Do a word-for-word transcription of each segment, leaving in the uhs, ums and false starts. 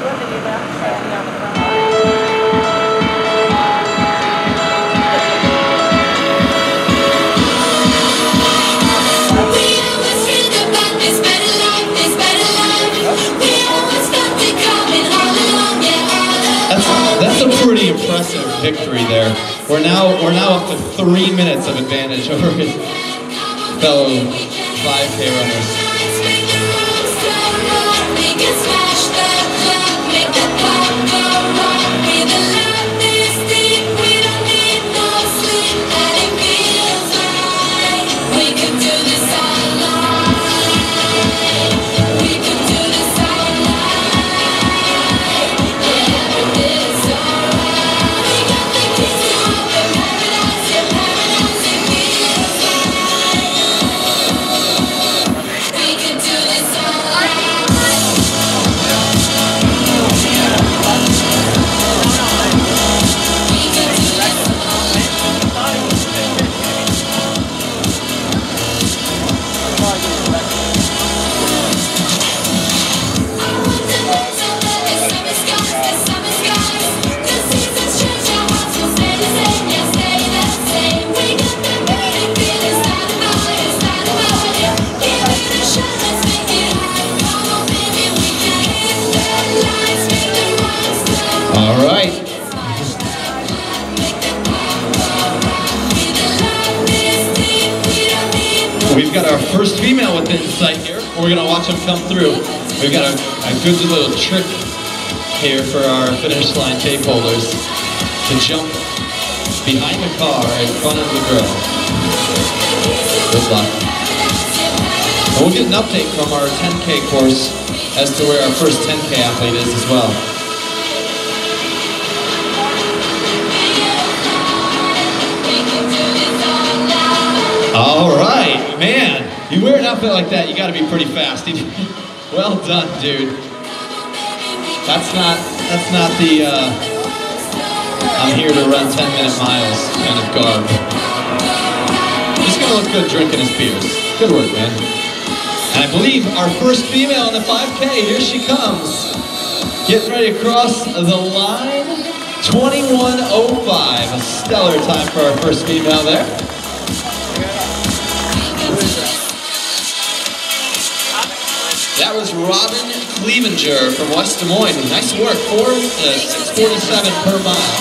That's a pretty impressive victory there. We're now we're now up to three minutes of advantage over his fellow five K runners. All right. We've got our first female within sight here. We're going to watch them come through. We've got a, a good little trick here for our finish line tape holders to jump behind the car in front of the girl. Good luck. And we'll get an update from our ten K course as to where our first ten K athlete is as well. All right, man, you wear an outfit like that, you gotta be pretty fast. Well done, dude. That's not, that's not the, uh, I'm here to run ten minute miles kind of garb. Just gonna look good drinking his beers. Good work, man. And I believe our first female in the five K, here she comes. Getting ready to cross the line, twenty-one oh five, a stellar time for our first female there. That was Robin Clevenger from West Des Moines. Nice work, four, uh, six forty-seven per mile.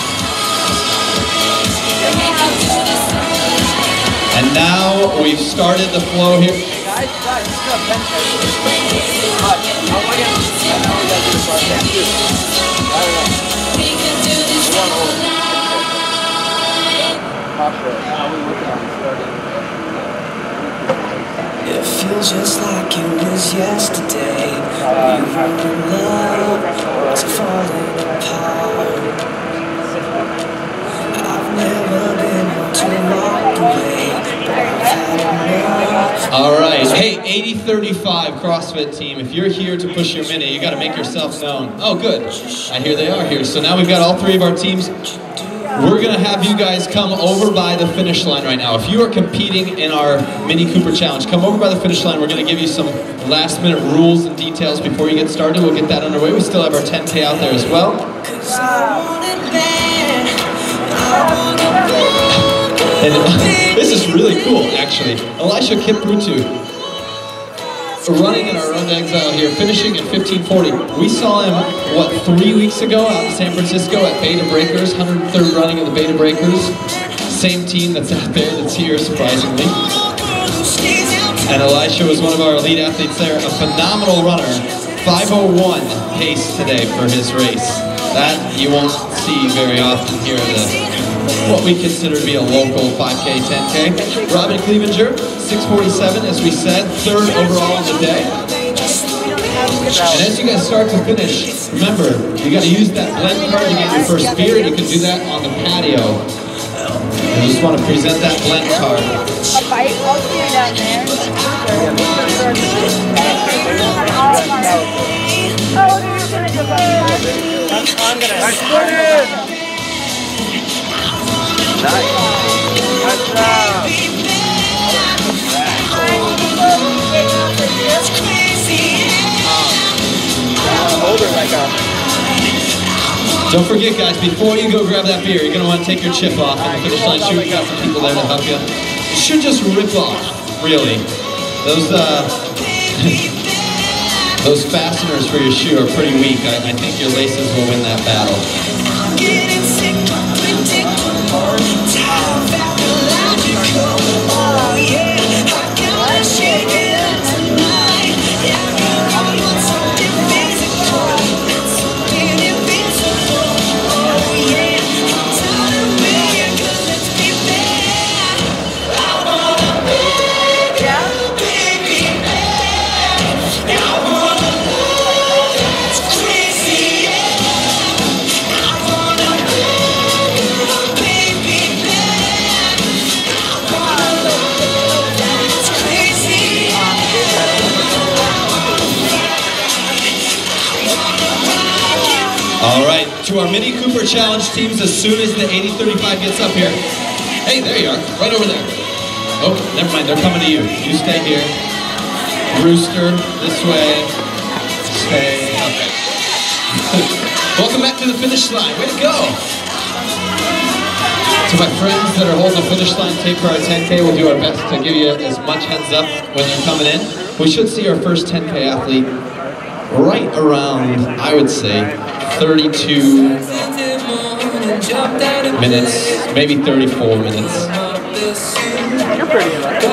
And now we've started the flow here. Guys, guys, this is a ten K. But, I want to I know we got to do this part too. I don't know. It feels just like it was yesterday. We were in love, was falling apart. I've never been to walk away, but I've had enough. All right, hey, eighty thirty-five CrossFit team, if you're here to push your mini, you got to make yourself known. Oh, good. I hear they are here. So now we've got all three of our teams. We're going to have you guys come over by the finish line right now. If you are competing in our Mini Cooper Challenge, come over by the finish line. We're going to give you some last minute rules and details before you get started. We'll get that underway. We still have our ten K out there as well. And uh, this is really cool, actually. Elisha Kiprutu, running in our Road to Exile here, finishing at fifteen forty. We saw him, what, three weeks ago out in San Francisco at Beta Breakers, one hundred third running of the Beta Breakers. Same team that's out there that's here, surprisingly. And Elisha was one of our elite athletes there, a phenomenal runner. five oh one pace today for his race. That you won't see very often here at the, what we consider to be a local five K, ten K. Robin Clevenger, six forty-seven, as we said, third overall in the day. And as you guys start to finish, remember, you got to use that blend card to get your first beer. You can do that on the patio. I just want to present that blend card. A bike, I'll see you down there. Oh, you're going to do it. I'm going to... Nice work! Nice. Good job. Hold her like a... Don't forget, guys, before you go grab that beer, you're going to want to take your chip off at the finish line. Sure, we got some people there to help you. You should just rip off, really. Those, uh, those fasteners for your shoe are pretty weak. I, I think your laces will win that battle. All right, to our Mini Cooper Challenge teams, as soon as the eighty thirty-five gets up here. Hey, there you are, right over there. Oh, never mind, they're coming to you. You stay here. Rooster, this way. Stay, okay. Welcome back to the finish line, way to go. To my friends that are holding the finish line tape for our ten K, we'll do our best to give you as much heads up when you're coming in. We should see our first ten K athlete right around, I would say, thirty-two minutes, maybe thirty-four minutes. You're pretty in that.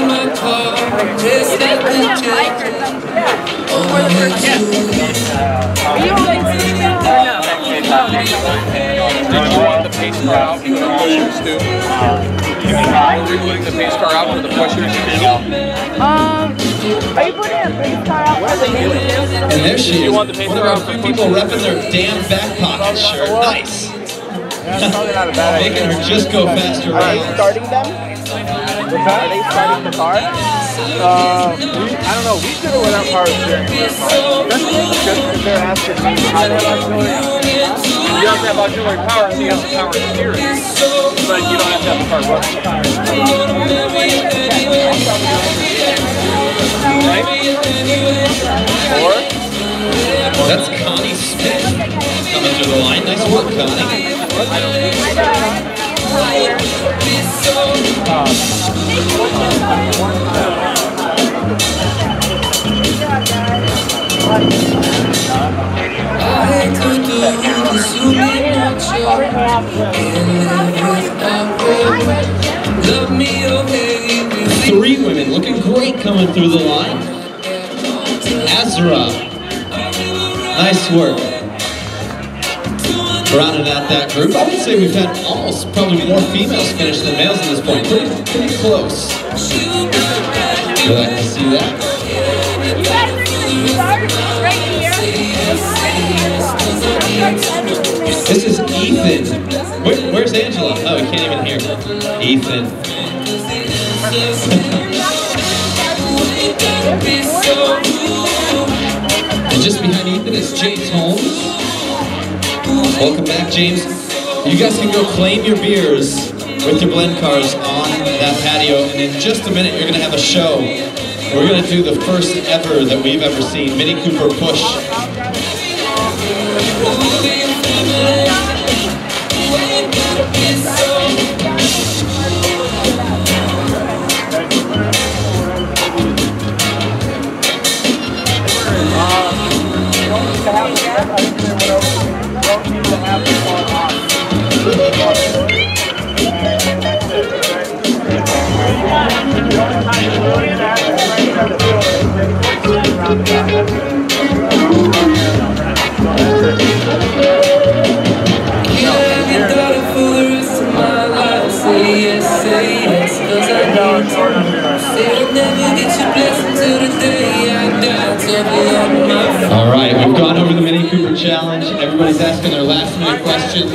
Did you want the pace car out for the pushers too? Are you putting the pace car out for the pushers? Um, are you putting a pace car out for the pace? And there she is. Want the pace One of car our out for people repping their damn back pocket shirt. Nice. That's probably not a bad idea. Making her just go faster Are you rounds. starting them? Are they starting the car? Uh, we, I don't know. We did it without power steering. That's good because they're asking me how to have auxiliary. You have to have auxiliary power, so you have to power steering. But you don't have to have the car running. Right? Or? That's Connie Smith coming through the line. Nice work, Connie. Three women looking great coming through the line. Azra. Nice work. Rounding out that group. I would say we've had almost probably more females finish than males at this point. Pretty, pretty close. Would like to see that. You guys are going to start right here. This is Ethan. Where, where's Angela? Oh, we can't even hear. Ethan. And just behind Ethan is James Holmes. Welcome back, James. You guys can go claim your beers with your blend cars on that patio, and in just a minute you're going to have a show. We're going to do the first ever that we've ever seen, Mini Cooper Push. All right, we've gone over the Mini Cooper Challenge. Everybody's asking their last minute questions.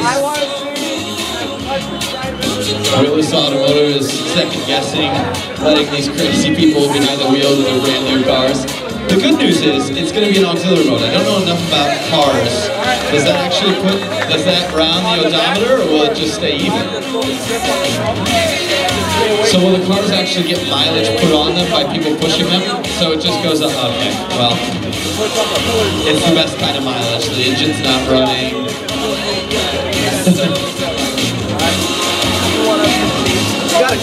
Willis Automotive is second guessing, letting these crazy people behind the wheel of their brand new cars. The good news is, it's going to be an auxiliary mode. I don't know enough about cars. Does that actually put, does that round the odometer, or will it just stay even? So will the cars actually get mileage put on them by people pushing them? So it just goes up, okay, well, it's the best kind of mileage. The engine's not running,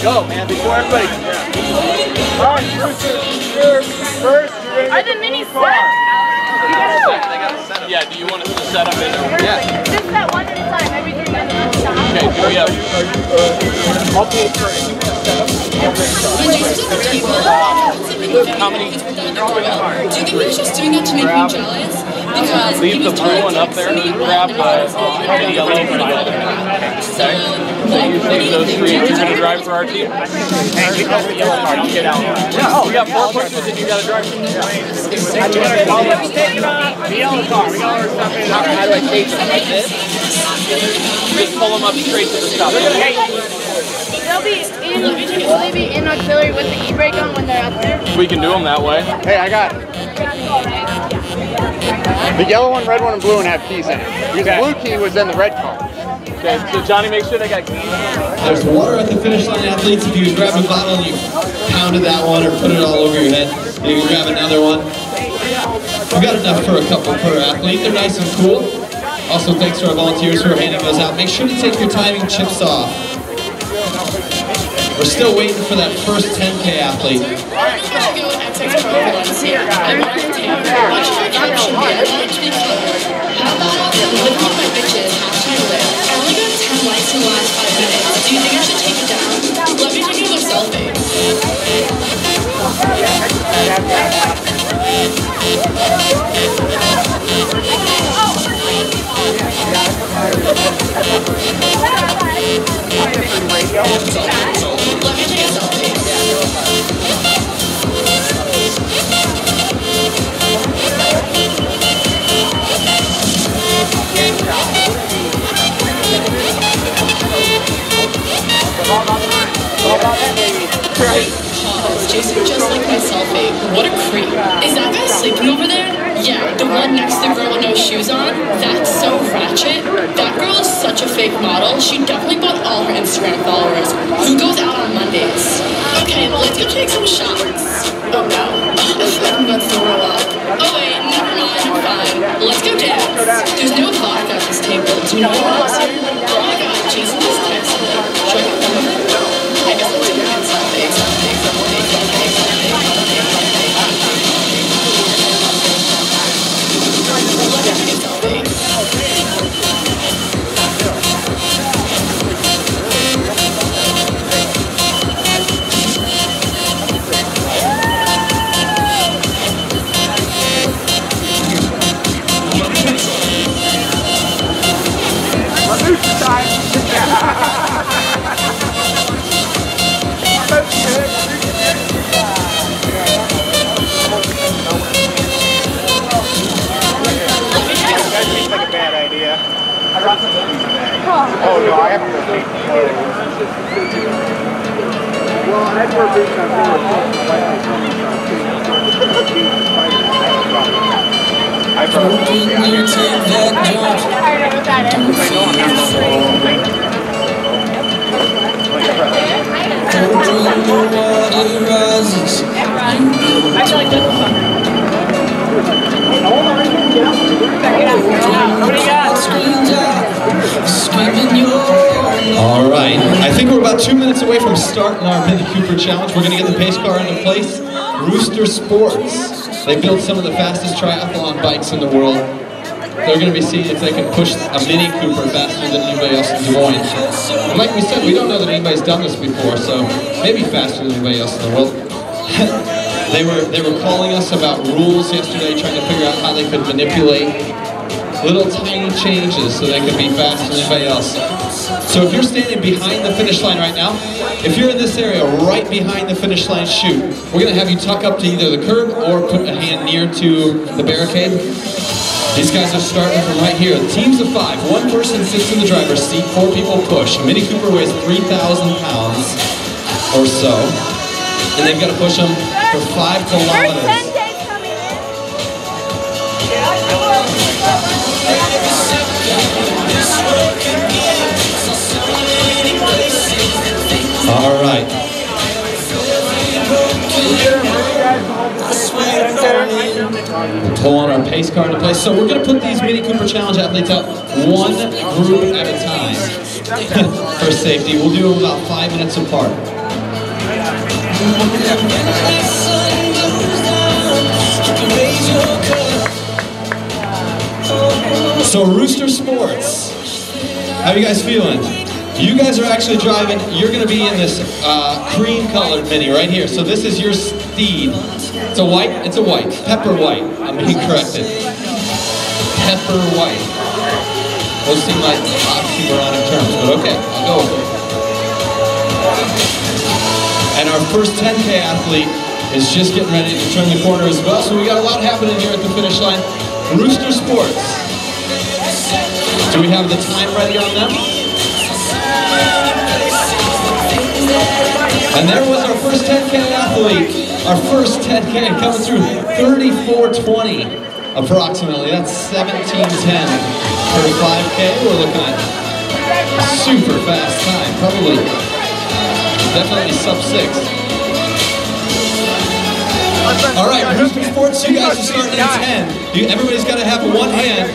Go, man, before everybody. All right, first, first, you're Are the minis set? Yeah, do you want us to set up in? Yeah. Just that one at a time, every three minutes. Okay, do we have? I'll pay for it. How many? Do you think he's just doing that to make me jealous? Because Leave the blue one up there. Grab the uh, yellow one. Okay. Leave those three. You're going to drive for our team? Hey, we got the yellow card. I'll get out. Yeah, oh, we got four pushers and you got to drive. The yellow car. We got our stuff in. How do I take it? Like this? Just pull them up straight to the stop. They'll be in, will they be in auxiliary with the e-brake on when they're out there? We can do them that way. Hey, I got it. The yellow one, red one, and blue one have keys in it. Because the blue key was in the red car. Okay, so Johnny, make sure they got keys. There's water at the finish line, athletes. If you grab a bottle and you pounded that one or put it all over your head, you can grab another one. We've got enough for a couple per athlete. They're nice and cool. Also, thanks to our volunteers who are handing those out. Make sure to take your timing chips off. We're still waiting for that first ten K athlete. I'm going to go with X X Pro ones here. I'm going to take what should I caption here? I like to be clever. How about living with my bitches, hashtag live. I only got ten likes in the last five minutes. Do you think I should take it down? Let me take another selfie. Let me take a selfie. Great. Pause. Jason just like my selfie. What a creep. Is that guy sleeping over there? Yeah, the one next to the girl with no shoes on? That's so ratchet. That girl is such a fake model. She definitely bought all her Instagram followers. Who goes out on Mondays? Okay, let's go take some shots. Oh no. I'm about to throw up. Oh wait, never mind, I'm fine. Let's go dance. There's no vodka at this table. Do you know anyone else here? Oh my god, Jason just texted me. Should I get one of them? I guess I'll take it. Something, something, something, something, something, something, something. Oh no, I haven't been. Well, I've never been to I probably All right, I think we're about two minutes away from starting our Mini Cooper Challenge. We're going to get the pace car into place. Rooster Sports, they built some of the fastest triathlon bikes in the world. They're going to be seeing if they can push a Mini Cooper faster than anybody else in Des Moines. And like we said, we don't know that anybody's done this before, so maybe faster than anybody else in the world. they were they were calling us about rules yesterday, trying to figure out how they could manipulate little tiny changes so they could be faster than anybody else. So if you're standing behind the finish line right now, if you're in this area right behind the finish line, shoot. We're going to have you tuck up to either the curb or put a hand near to the barricade. These guys are starting from right here. Teams of five. One person sits in the driver's seat, four people push. A Mini Cooper weighs three thousand pounds or so. And they've got to push them for five kilometers. All right. Pull on our pace car into place. So we're going to put these Mini Cooper Challenge athletes out one group at a time for safety. We'll do them about five minutes apart. So Rooster Sports, how you guys feeling? You guys are actually driving, you're going to be in this uh, cream colored Mini right here. So this is your steed. It's a white, it's a white, pepper white. I'm being corrected. Pepper white. Those seem like oxymoronic terms, but okay, I'll go with it. And our first ten K athlete is just getting ready to turn the corner as well. So we got a lot happening here at the finish line. Rooster Sports. Do we have the time ready on them? And there was our first ten K athlete. Our first ten K coming through thirty-four twenty approximately. That's seventeen ten for five K. We're looking at super fast time. Probably, definitely sub six. All right, Rooster Sports, you guys are starting at ten. You, everybody's got to have one hand.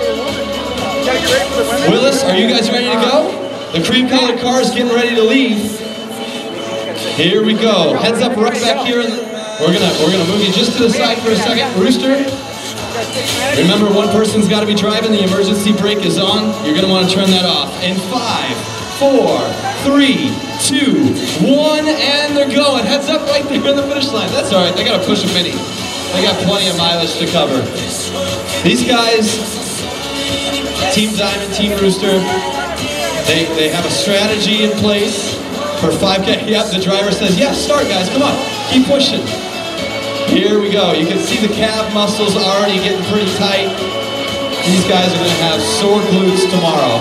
Willis, are you guys ready to go? The cream colored car is getting ready to leave. Here we go. Heads up right back here. We're gonna we're gonna move you just to the side for a second. Rooster. Remember, one person's got to be driving. The emergency brake is on. You're gonna want to turn that off. In five, four, three, two, one, and they're going. Heads up right there in the finish line. That's all right. They gotta push a Mini. They got plenty of mileage to cover. These guys, Team Diamond, Team Rooster, they they have a strategy in place for five K. Yep, the driver says, yeah, start guys, come on, keep pushing. Here we go. You can see the calf muscles already getting pretty tight. These guys are gonna have sore glutes tomorrow.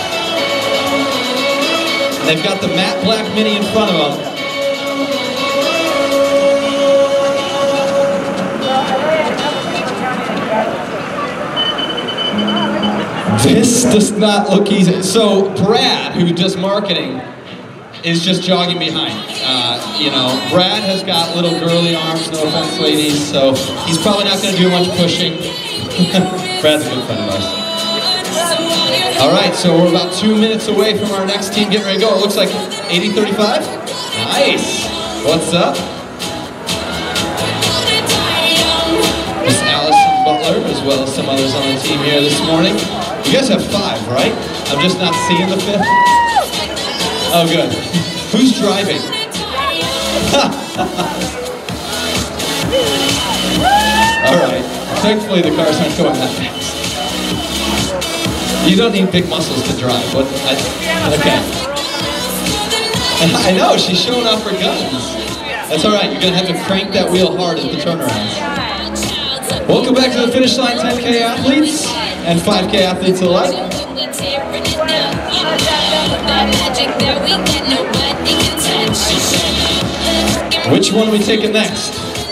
They've got the matte black Mini in front of them. This does not look easy. So Brad, who does marketing, is just jogging behind. Uh, you know, Brad has got little girly arms, no offense ladies, so he's probably not gonna do much pushing. Brad's a good friend of ours. All right, so we're about two minutes away from our next team getting ready to go. It looks like eighty thirty-five. Nice. What's up? Miss Allison Butler, as well as some others on the team here this morning. You guys have five, right? I'm just not seeing the fifth. Oh, good. Who's driving? All right. Thankfully, the cars aren't going that fast. You don't need big muscles to drive. What? I, okay. I know, she's showing off her guns. That's all right. You're going to have to crank that wheel hard at the turnarounds. Welcome back to the finish line, ten K athletes and five K athletes alike. Which one are we taking next?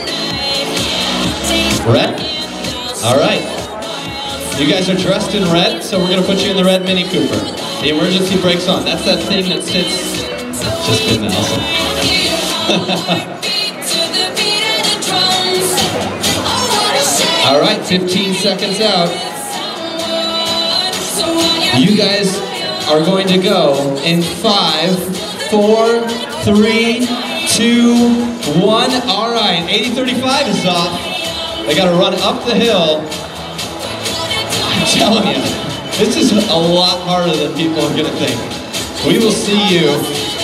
Red? All right. You guys are dressed in red, so we're going to put you in the red Mini Cooper. The emergency brake's on. That's that thing that sits... Just kidding, Allison. All right, fifteen seconds out. You guys are going to go in five, four, three, two, one. All right, eighty thirty-five is off. They got to run up the hill. I'm telling you, this is a lot harder than people are going to think. We will see you.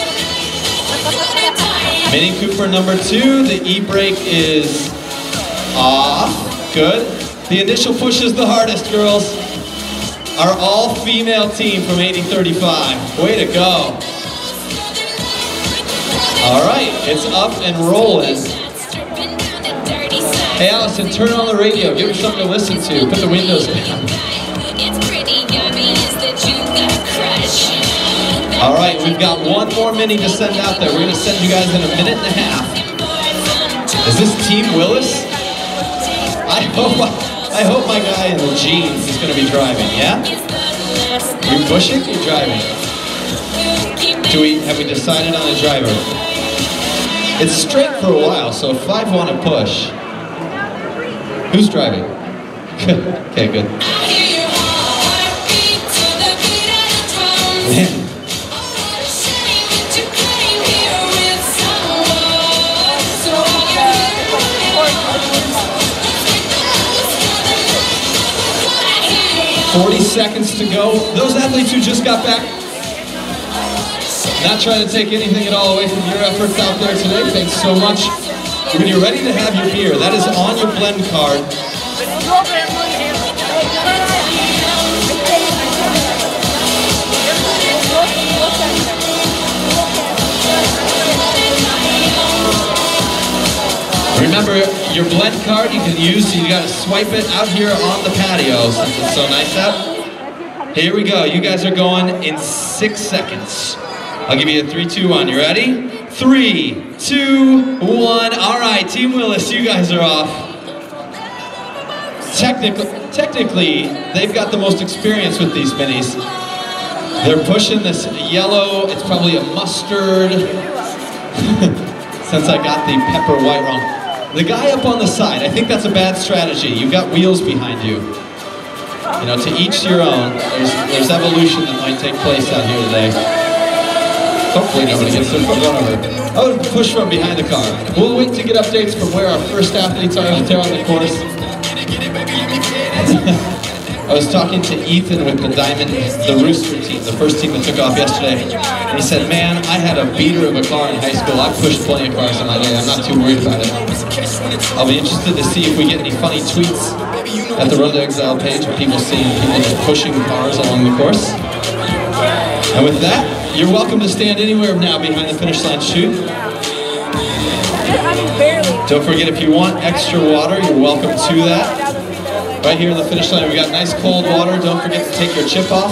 Mini Cooper number two, the e-brake is off. Good. The initial push is the hardest, girls. Our all-female team from eighty thirty-five. Way to go. All right, it's up and rolling. Hey, Allison, turn on the radio. Give her something to listen to. Put the windows down. All right, we've got one more Mini to send out there. We're going to send you guys in a minute and a half. Is this Team Willis? I hope, I hope my guy in the jeans is going to be driving, yeah? You pushing? You're driving. Do we, have we decided on a driver? It's straight for a while, so if five want to push. Who's driving? Okay, good. Man. seconds to go. Those athletes who just got back, not trying to take anything at all away from your efforts out there today. Thanks so much. When you're ready to have your beer, that is on your blend card. Remember, your blend card you can use, so you gotta swipe it out here on the patio since it's so nice out. Here we go, you guys are going in six seconds. I'll give you a three, two, one, you ready? Three, two, one, all right, Team Willis, you guys are off. Technically, technically, they've got the most experience with these minis. They're pushing this yellow, it's probably a mustard, since I got the pepper white wrong. The guy up on the side, I think that's a bad strategy. You've got wheels behind you. You know, to each your own. There's, there's evolution that might take place out here today. Hopefully nobody gets their foot run over. Oh, push from behind the car. We'll wait to get updates from where our first athletes are out there on the course. I was talking to Ethan with the Diamond, the Rooster team, the first team that took off yesterday, and he said, man, I had a beater of a car in high school. I pushed plenty of cars in my day. I'm not too worried about it. I'll be interested to see if we get any funny tweets at the Run to Exile page of people seeing people just pushing cars along the course. And with that, you're welcome to stand anywhere now behind the finish line chute. Don't forget, if you want extra water, you're welcome to that. Right here in the finish line, we got nice cold water. Don't forget to take your chip off.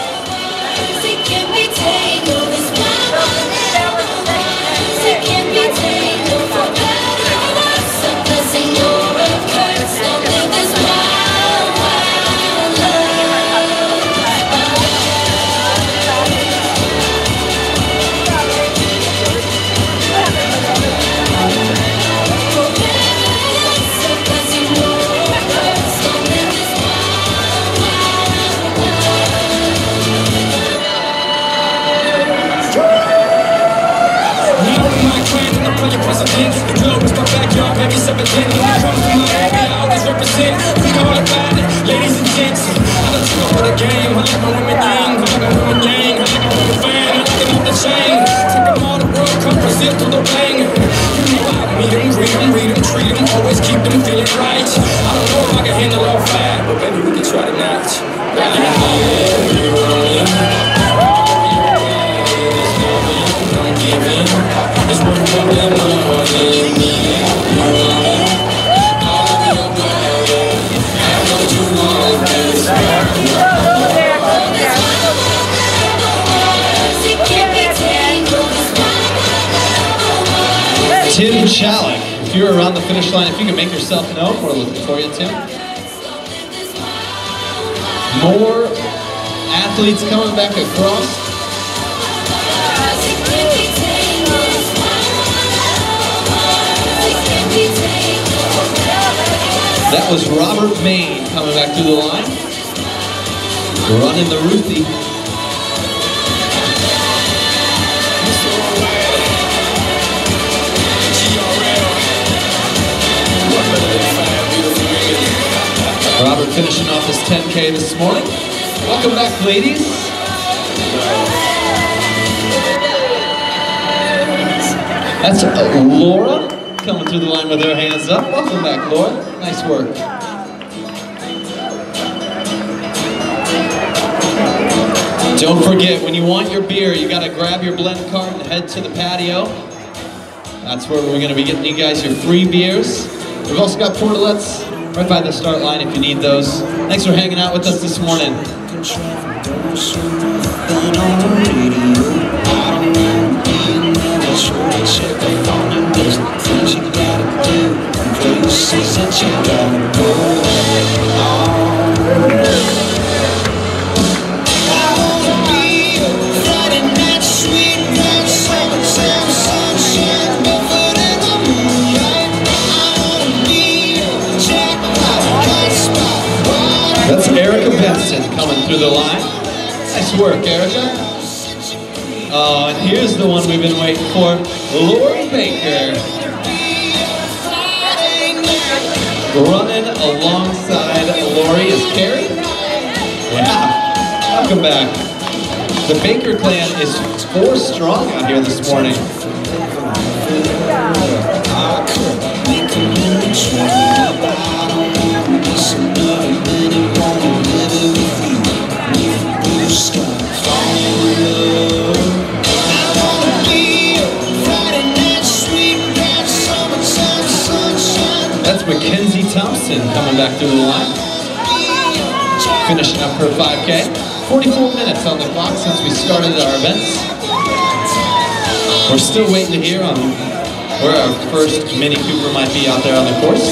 The globe is my backyard, baby, seventeen. When it comes to Miami, I always represent. We all about it, ladies and gents. I done took over the game. I like my women yang, I like my women yang, I like my women fan, I like them off the chain. Take them all the World Cup, Brazil through the bang. You know I meet them, greet them, read them, treat them, always keep them feeling right. I don't know if I can handle all five, but baby, we can try tonight. It's worth more than money. Tim Chalik, if you're around the finish line, if you can make yourself known, we're looking for you, Tim. More athletes coming back across. That was Robert Main coming back through the line. Running the Ruthie. Robert finishing off his ten K this morning. Welcome back, ladies. That's uh, Laura coming through the line with her hands up. Welcome back, Laura. Nice work. Don't forget, when you want your beer, you gotta grab your blend cart and head to the patio. That's where we're gonna be getting you guys your free beers. We've also got portalets right by the start line if you need those. Thanks for hanging out with us this morning. That's Erica Benson coming through the line. Nice work, Erica. Oh, and here's the one we've been waiting for, Lori Baker. Running alongside Lori is Carrie. Yeah, welcome back. The Baker clan is four strong out here this morning. That's Mackenzie Thompson coming back through the line. Finishing up her five K. forty-four minutes on the clock since we started our events. We're still waiting to hear on where our first Mini Cooper might be out there on the course.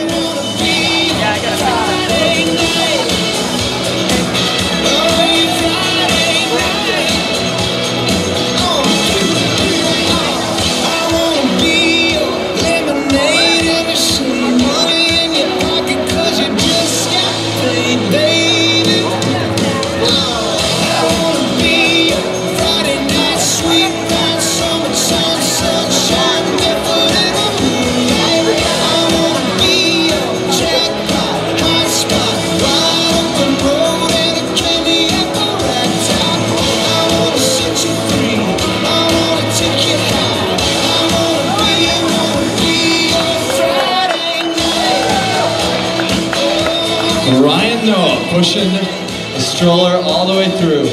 Ryan Noah pushing the stroller all the way through.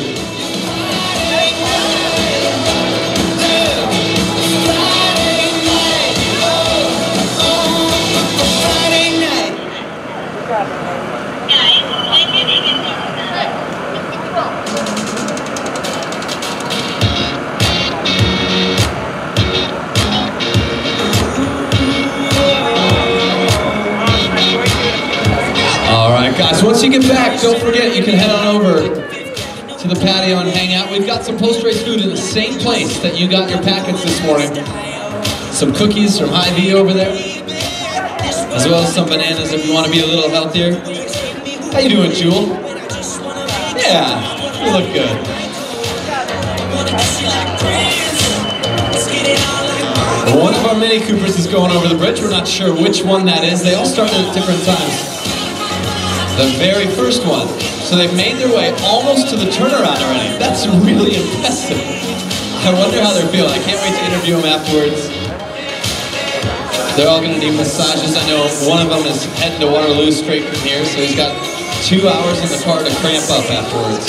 Alright guys, once you get back, don't forget you can head on over to the patio and hang out. We've got some post-race food in the same place that you got your packets this morning. Some cookies from Hy-Vee over there, as well as some bananas if you want to be a little healthier. How you doing, Jewel? Yeah, you look good. One of our Mini Coopers is going over the bridge. We're not sure which one that is. They all started at different times. The very first one. So they've made their way almost to the turnaround already. That's really impressive. I wonder how they're feeling. I can't wait to interview them afterwards. They're all going to need massages. I know one of them is heading to Waterloo straight from here, so he's got two hours in the car to cramp up afterwards.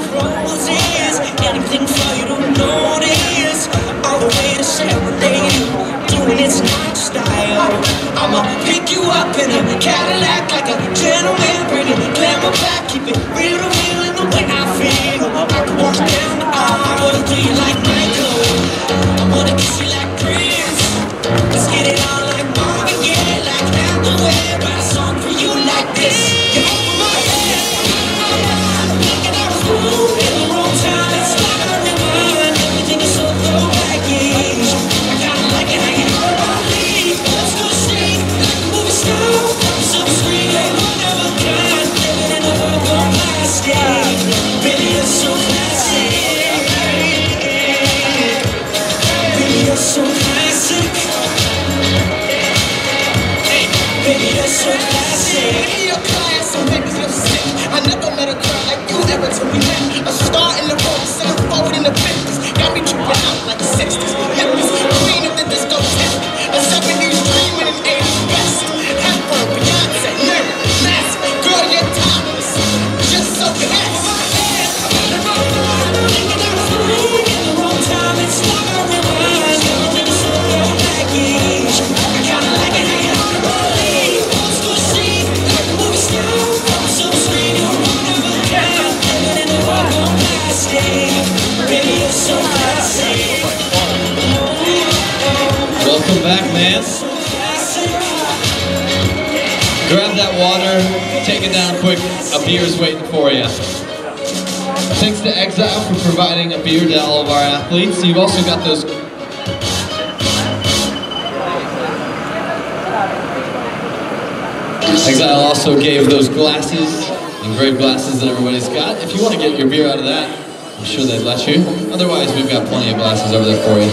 I'ma pick you up in a Cadillac like a gentleman, bring it glamour back, keep it real to real in the way I feel. I can walk down the aisle, I wanna do you like Michael, I wanna kiss you like Prince. Let's get it on like Marvin Gaye, like Hathaway. Write a song for you like this. You're over my head, I'm thinking I was wrong in the wrong time. It's like I rewind, everything is so throwback-ish. I kinda like it how you know about me. Let's go straight like a movie star. So sweet, one of a kind, living in a world gone plastic. Baby, you're so classic. Baby, you're so classic. Baby, you're so classic. Baby, you're classic. Baby, you're sick. I never met a girl like you ever till we met. A star in the road, seven forward in the fifties. Got me tripping out like the sixties. Memphis, queen of the disco tech. A seventies dreaming in eighties best. Pepper, Beyonce, Mary, massive. Girl, you're timeless. Just so classic. Welcome back, man. Grab that water, take it down quick. A beer's waiting for you. Thanks to Exile for providing a beer to all of our athletes. You've also got those. Exile also gave those glasses, engraved glasses that everybody's got. If you want to get your beer out of that, I'm sure they'd let you. Otherwise, we've got plenty of glasses over there for you.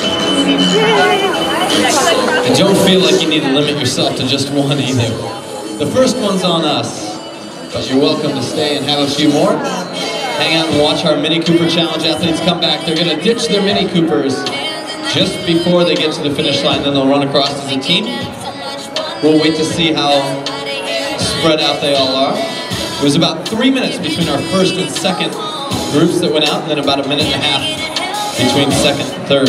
And don't feel like you need to limit yourself to just one either. The first one's on us, but you're welcome to stay and have a few more. Hang out and watch our Mini Cooper Challenge athletes come back. They're going to ditch their Mini Coopers just before they get to the finish line, then they'll run across as a team. We'll wait to see how spread out they all are. It was about three minutes between our first and second groups that went out, and then about a minute and a half between second and third.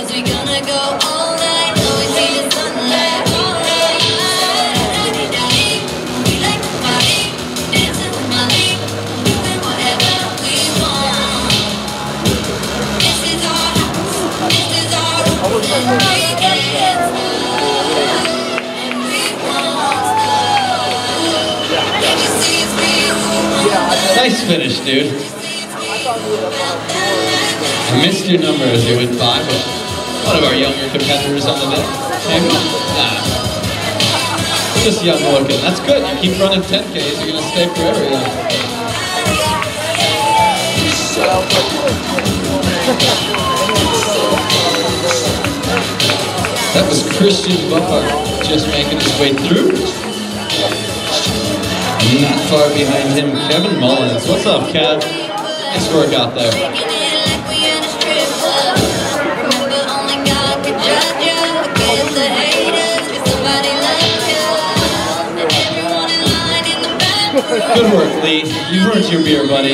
Nice finish, dude. I missed your number as you went by, but one of our younger competitors on the net. Maybe? Nah. Just young looking. That's good. You keep running ten Ks, you're going to stay forever young. That was Christian Buffard just making his way through. Not far behind him, Kevin Mullins. What's up, Kev? Nice work out there. Good work, Lee. You earned your beer, buddy.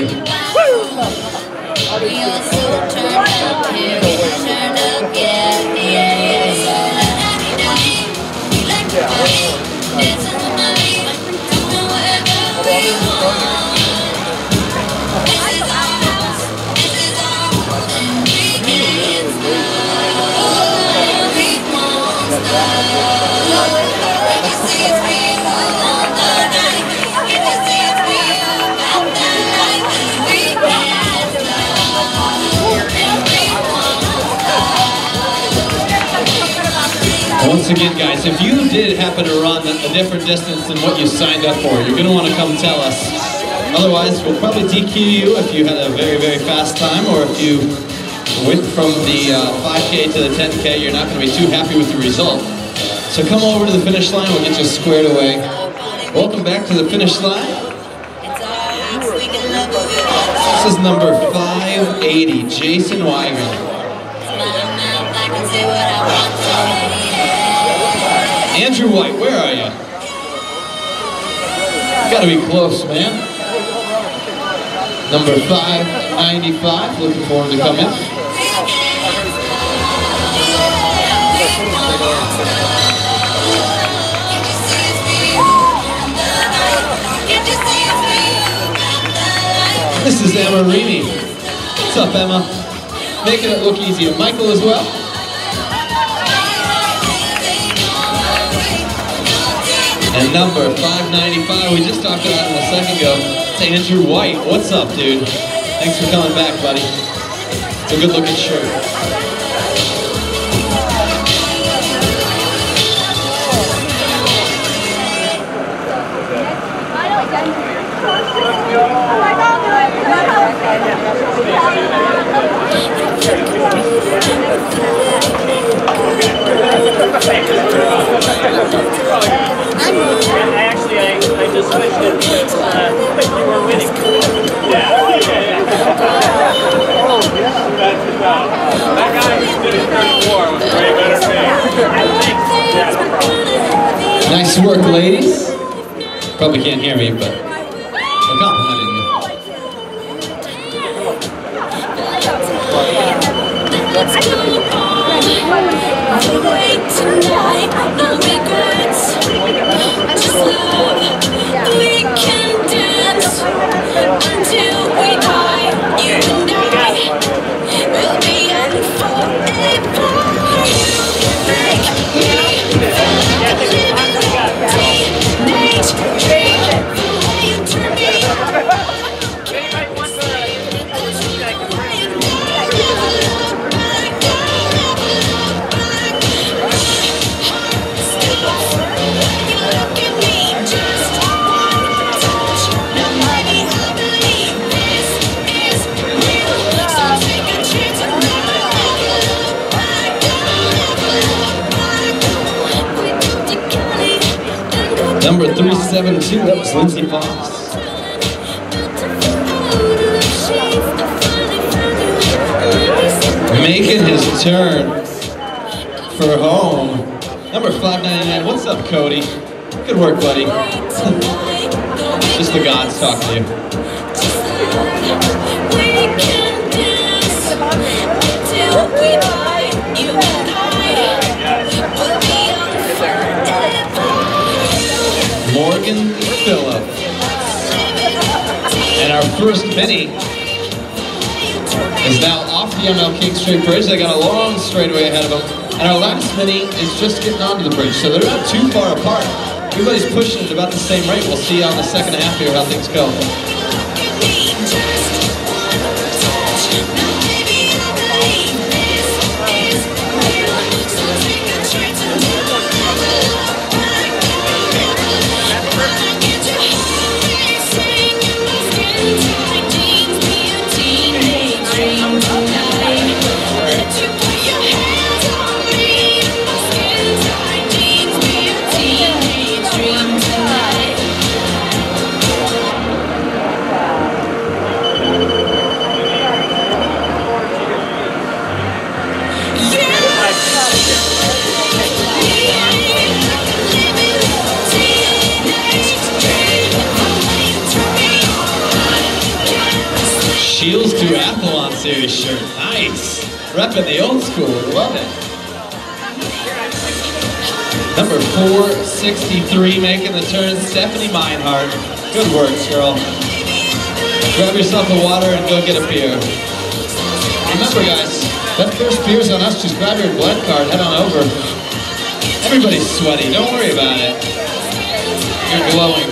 Once again, guys, if you did happen to run a different distance than what you signed up for, you're going to want to come tell us. Otherwise, we'll probably D Q you if you had a very, very fast time, or if you went from the uh, five K to the ten K, you're not going to be too happy with the result. So come over to the finish line, we'll get you squared away. Welcome back to the finish line. This is number five eighty, Jason Weigand. Andrew White, where are you? You gotta be close, man. Number five ninety-five, looking forward to coming. This is Emma Reedy. What's up, Emma? Making it look easy. And Michael as well. And number five ninety-five, we just talked about him a second ago. It's Andrew White. What's up, dude? Thanks for coming back, buddy. It's a good looking shirt. Actually, I, I just switched it because uh, you were winning. Yeah. Oh, yeah. That guy who did his thirty-four was way better than me. Nice work, ladies. Probably can't hear me, but we're complimenting you. Wait tonight, no regrets. Just love, we can dance until we die. You and I will be in forever. You make me feel like living teenage dream. The way you turn me on. Look at me, just Number three seventy-two, that was Lindsey Fox. Making his turn for home. Number five ninety-nine, what's up, Cody? Good work, buddy. Just the gods talk to you. Morgan Phillip. And our first mini is now off the M L King Straight Bridge. They got a long straightaway ahead of them. And our last mini is just getting onto the bridge, so they're not too far apart. Everybody's pushing at about the same rate. We'll see on the second half here how things go. Shields Duathlon Series shirt. Nice. Repping the old school. Love it. Number four sixty-three making the turn, Stephanie Meinhardt. Good work, girl. Grab yourself a water and go get a beer. Remember, guys, that first beer's on us. Just grab your blood card, head on over. Everybody's sweaty. Don't worry about it. You're glowing.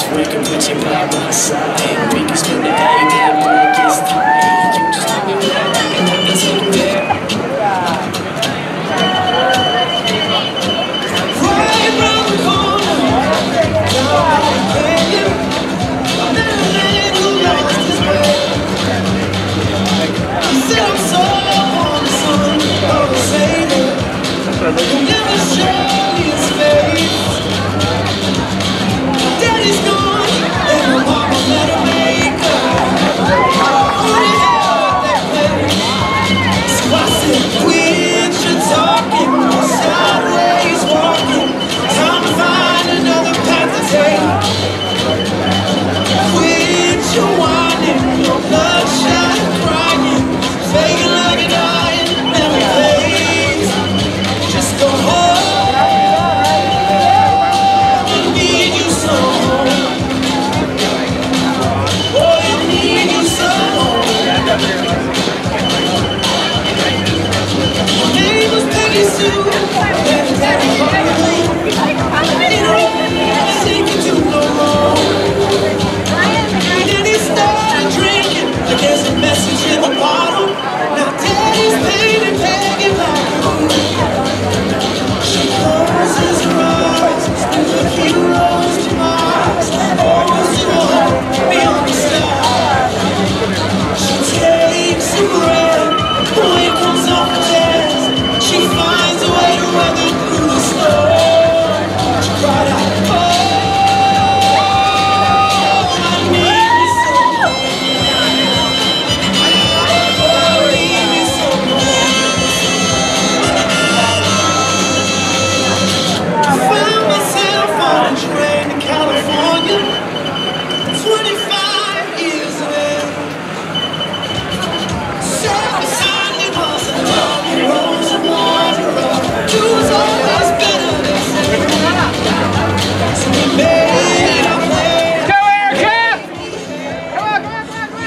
just work and put your mind by side. We can spend the day, get work is tight. You just tell me what I like and I can take you there. Right round the corner, down the canyon, that little lost his way. He said I'm so on the sun of a sailor, he'll never show me his face. Daddy's gone, and my mama let her make her. Oh, yeah, that way. So I said, quit your talking, sideways walking, time to find another path to take. Quit your whining, your bloodshot crying, faking like you're dying, never pays. Just go home. There's a message in the bottle. Now Daddy's painting begging like blue. She closes her eyes to the heroes to Mars. Always to hold me on the sky. She takes a breath, the wind comes off her chest. She finds a way to weather through the storm. She cried out, oh, I need me someone. Train to California, twenty-five years ago. Sat beside me was a lonely rose of water. You was always better than Sarah. So we made our plan. Go, Erica! Come on, come on, come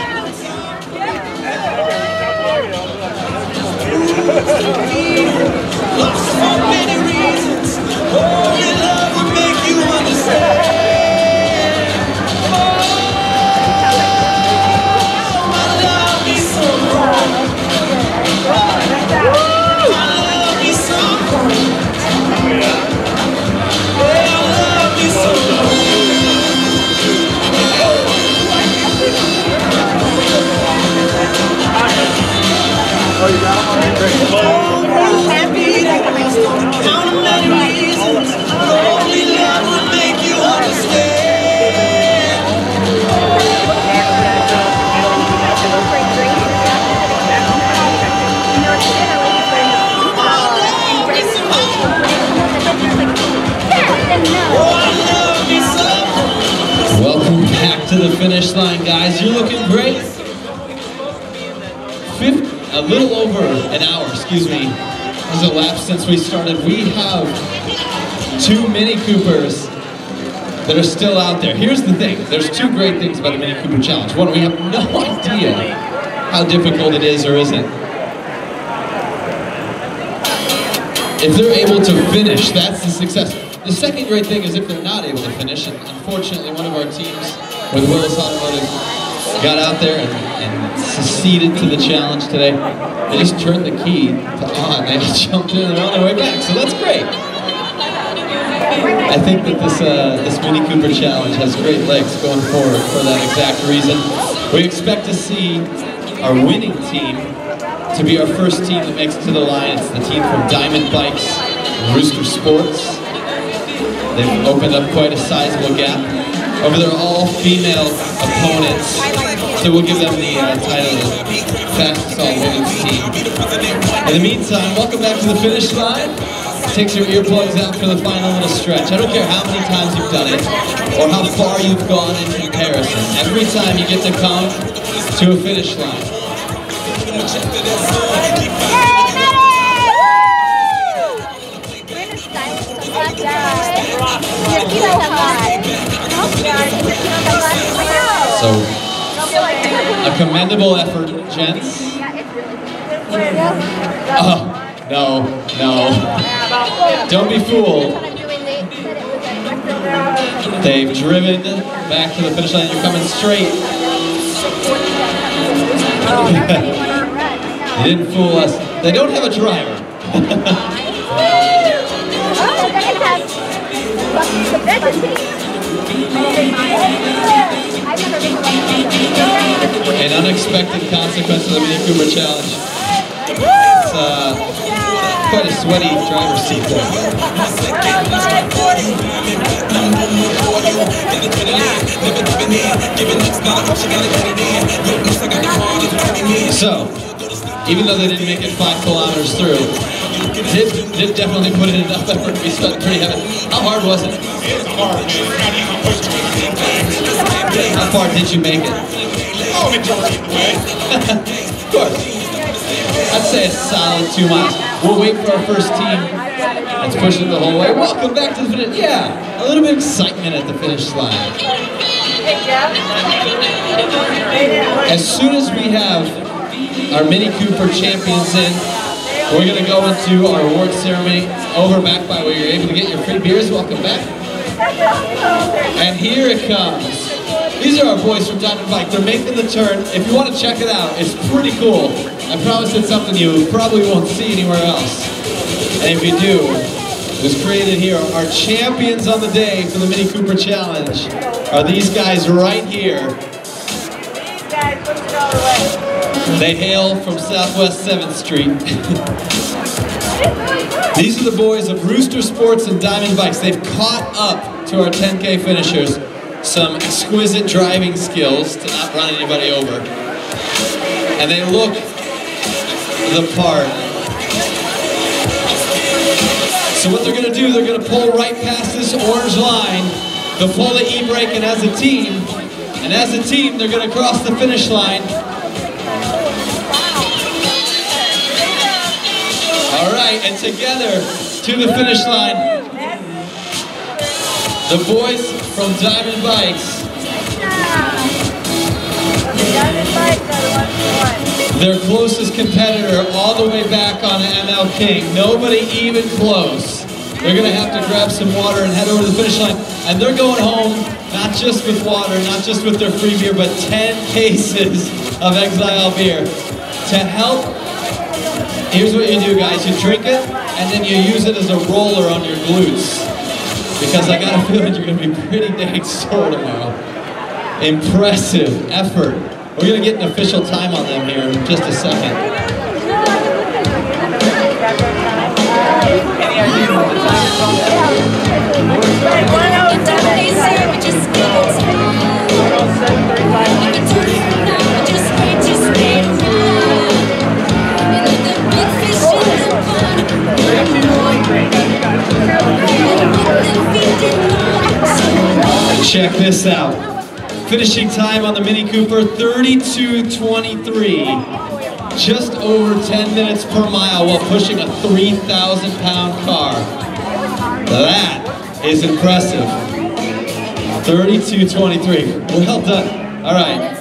on, Lost for many reasons. Only love will make you understand. Oh, I love me some more. I love me some more. Yeah, I love me some Oh, you got him? happy that I lost on account of many reasons. Only love would make you understand. Welcome back to the finish line, guys. You're looking great. Fifth, a little over an hour, excuse me, has elapsed since we started. We have two Mini Coopers that are still out there. Here's the thing. There's two great things about the Mini Cooper Challenge. One, we have no idea how difficult it is or isn't. If they're able to finish, that's the success. The second great thing is if they're not able to finish, and unfortunately one of our teams with Willis Automotive got out there and, and succeeded to the challenge today. They just turned the key to on, they just jumped in and they're on their way back, so that's great. I think that this, uh, this Mini Cooper Challenge has great legs going forward for that exact reason. We expect to see our winning team to be our first team that makes it to the line. It's the team from Diamond Bikes and Rooster Sports. They've opened up quite a sizable gap. Over there, all female opponents, so we'll give them the uh, title of fastest all women's team. In the meantime, welcome back to the finish line. Take your earplugs out for the final little stretch. I don't care how many times you've done it, or how far you've gone in comparison. Every time you get to come to a finish line. So, a commendable effort, gents. Oh, no, no. Don't be fooled. They've driven back to the finish line. You're coming straight. You didn't fool us. They don't have a driver. An unexpected consequence of the Mini Cooper Challenge. It's uh, quite a sweaty driver's seat there. So, even though they didn't make it five kilometers through, did, did definitely put in enough effort to be sweating pretty heavy. How hard was it? It's hard, man. How far did you make it? Oh, majority of the way. Of course. I'd say a solid two miles. We'll wait for our first team. Let's push it the whole way. Welcome back to the finish. Yeah, a little bit of excitement at the finish line. As soon as we have our Mini Cooper champions in, we're going to go into our award ceremony over back by where you're able to get your free beers. Welcome back. And here it comes. These are our boys from Diamond Bike. They're making the turn. If you want to check it out, it's pretty cool. I promise it's something you probably won't see anywhere else. And if you do, it was created here. Our champions on the day for the Mini Cooper Challenge are these guys right here. They hail from Southwest seventh Street. These are the boys of Rooster Sports and Diamond Bikes. They've caught up to our ten K finishers some exquisite driving skills to not run anybody over. And they look the part. So what they're going to do, they're going to pull right past this orange line. They'll pull the e-brake, and as a team, and as a team, they're going to cross the finish line. All right, and together to the finish line, the boys from Diamond Bikes. Their closest competitor all the way back on M L King. Nobody even close. They're going to have to grab some water and head over to the finish line. And they're going home, not just with water, not just with their free beer, but ten cases of Exile beer. To help, here's what you do, guys. You drink it, and then you use it as a roller on your glutes. Because I got a feeling you're going to be pretty dang sore tomorrow. Impressive effort. We're going to get an official time on them here in just a second. Check this out. Finishing time on the Mini Cooper, thirty-two twenty-three. Just over ten minutes per mile while pushing a three thousand pound car. That is impressive. thirty-two twenty-three. Well done. All right.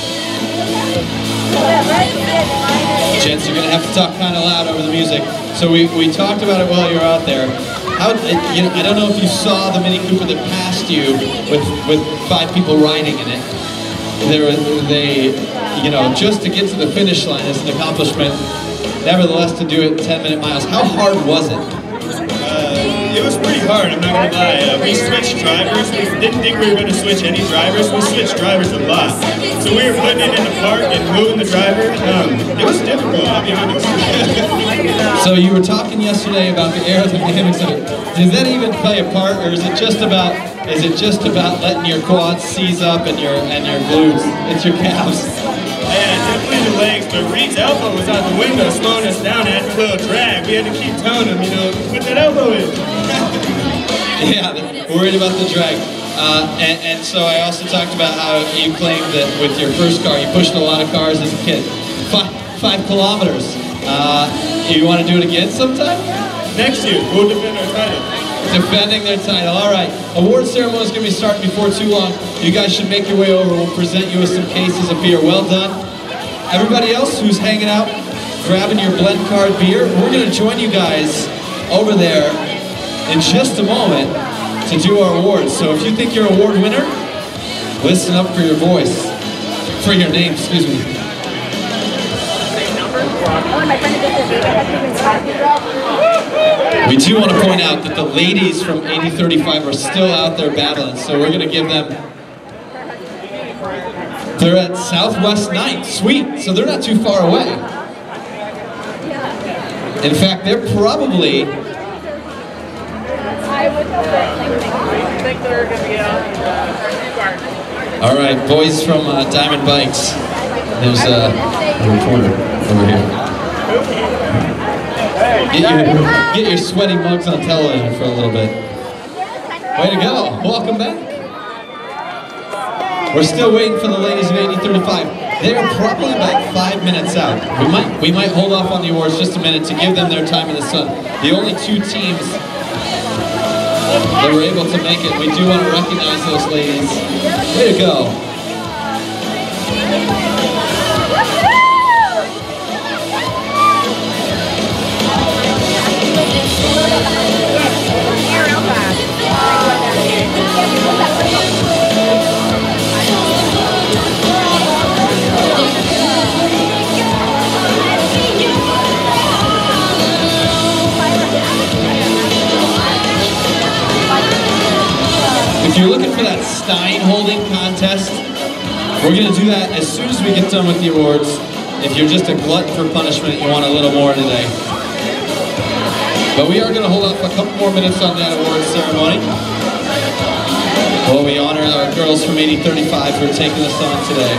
Gents, you're going to have to talk kind of loud over the music. So we, we talked about it while you were out there. How, you know, I don't know if you saw the Mini Cooper that passed you with, with five people riding in it. They, were, they, you know, just to get to the finish line is an accomplishment. Nevertheless, to do it ten minute miles. How hard was it? Uh, it was pretty hard, I'm not going to lie. Uh, we switched drivers. We didn't think we were going to switch any drivers. We switched drivers a lot. So we were putting it in the park and moving the driver. Um, it was difficult, I'll be honest. So you were talking yesterday about the aerodynamics of it. Does that even play a part, or is it just about is it just about letting your quads seize up and your and your glutes? It's your calves. Yeah, definitely the legs, but Reed's elbow was out the window, slowing us down, had a little drag. We had to keep telling him, you know, put that elbow in. Yeah, worried about the drag. Uh, and, and so I also talked about how you claimed that with your first car, you pushed a lot of cars as a kid. Five, five kilometers. Uh, you want to do it again sometime? Next year, we'll defend our title. Defending their title. All right. Award ceremony is going to be starting before too long. You guys should make your way over. We'll present you with some cases of beer. Well done. Everybody else who's hanging out, grabbing your blend card beer, we're going to join you guys over there in just a moment. to do our awards. So if you think you're an award winner, listen up for your voice, for your name, excuse me. We do want to point out that the ladies from eighty thirty-five are still out there battling, so we're going to give them, they're at Southwest Night, sweet, so they're not too far away. In fact, they're probably, all right, boys from uh, Diamond Bikes. There's uh, a reporter over here. Get your, get your sweaty mugs on television for a little bit. Way to go. Welcome back. We're still waiting for the ladies of eighty thirty-five. They're probably about five minutes out. We might, we might hold off on the awards just a minute to give them their time in the sun. The only two teams that were able to make it, we do want to recognize those ladies. Way to go. If you're looking for that Stein holding contest, we're going to do that as soon as we get done with the awards. If you're just a glutton for punishment, you want a little more today. But we are going to hold off a couple more minutes on that awards ceremony. While we honor our girls from eighty thirty-five for taking us on today.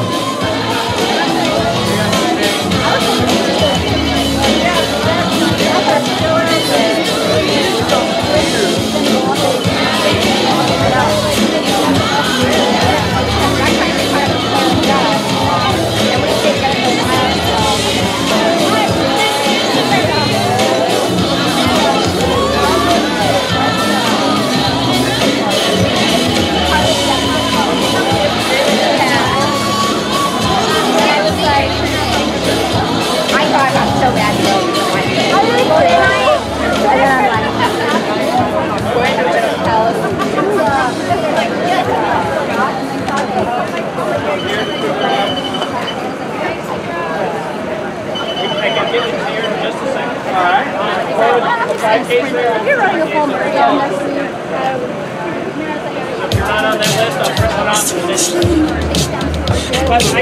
You're running a phone for again next week. If you're not on that list, I'll print one off for this. But I, I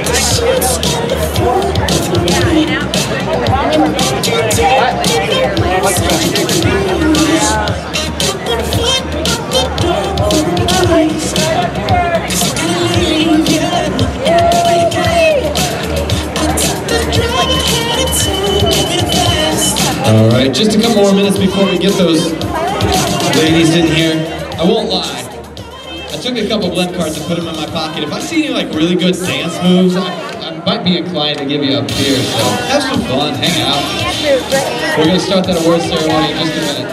All right, just a couple more minutes before we get those ladies in here. I won't lie. I took a couple blend cards and put them in my pocket. If I see any like really good dance moves, I, I might be inclined to give you a beer. So have some fun, hang out. We're gonna start that awards ceremony in just a minute.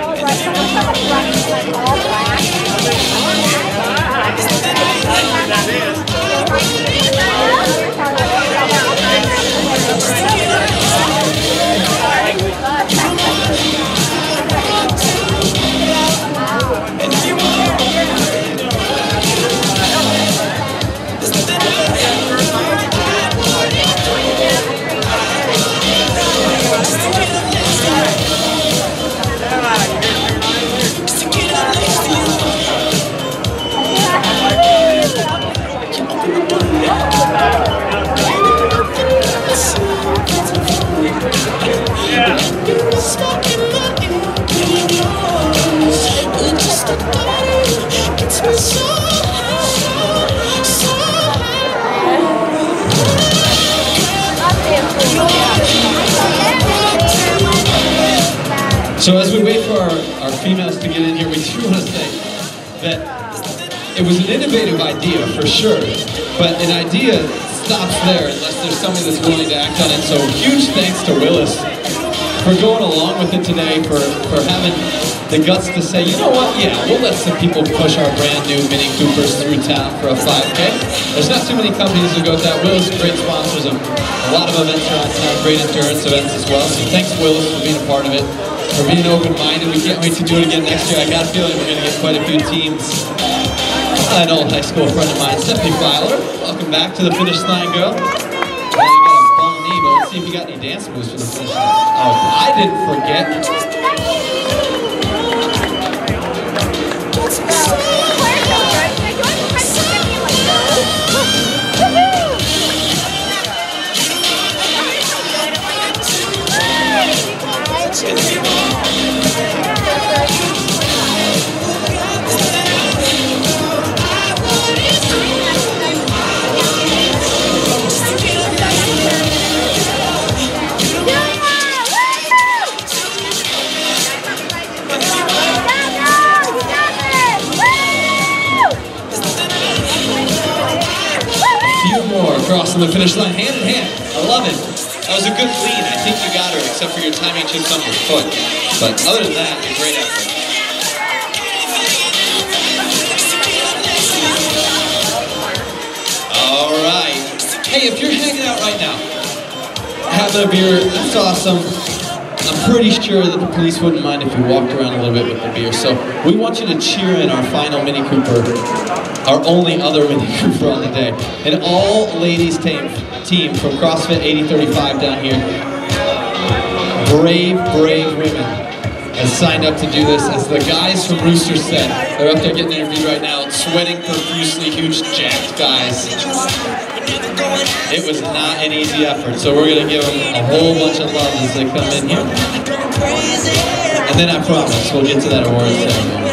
So as we wait for our, our females to get in here, we do want to say that it was an innovative idea for sure, but an idea stops there unless there's somebody that's willing to act on it. So huge thanks to Willis for going along with it today, for, for having the guts to say, you know what, yeah, we'll let some people push our brand new Mini Coopers through town for a five K. There's not too many companies that go with that. Willis, great sponsors of a lot of events around town, great endurance events as well. So thanks Willis for being a part of it. for being open-minded. We can't wait to do it again next year. I got a feeling we're going to get quite a few teams. An old high school friend of mine, Stephanie Filer. Welcome back to the finish line, girl. Well, you got a bum knee, but let's see if you got any dance moves for the finish line. Oh, I didn't forget. Crossing the finish line hand in hand. I love it. That was a good lead. I think you got her, except for your timing chips on your foot. But other than that, a great effort. All right. Hey, if you're hanging out right now, having a beer, that's awesome. I'm pretty sure that the police wouldn't mind if you walked around a little bit with the beer. So we want you to cheer in our final Mini Cooper, our only other Mini Cooper on the day. An all-ladies team, team from CrossFit eighty thirty-five down here. Brave, brave women has signed up to do this. As the guys from Rooster said, they're up there getting interviewed right now, sweating profusely, huge jacked guys. It was not an easy effort, so we're going to give them a whole bunch of love as they come in here. And then I promise we'll get to that award ceremony.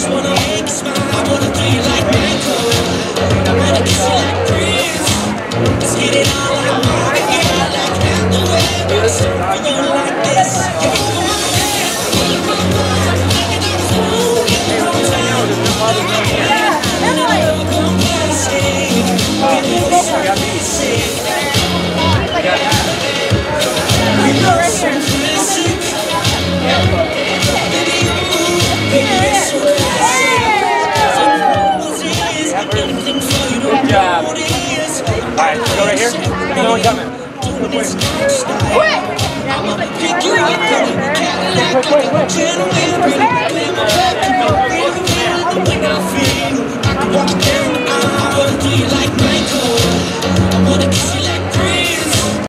Good job. Alright, go right here. No one coming. Quick!